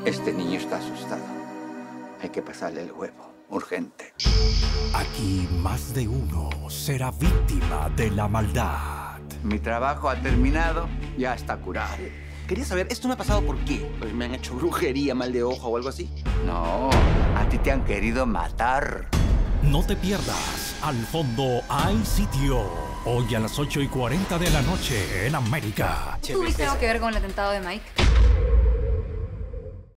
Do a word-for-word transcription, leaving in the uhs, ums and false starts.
Este niño está asustado. Hay que pasarle el huevo. Urgente. Aquí más de uno será víctima de la maldad. Mi trabajo ha terminado. Ya está curado. Quería saber, ¿esto me ha pasado por qué? Pues me han hecho brujería, mal de ojo o algo así. No, a ti te han querido matar. No te pierdas. Al fondo hay sitio. Hoy a las ocho y cuarenta de la noche en América. ¿Tuviste algo que ver con el atentado de Mike?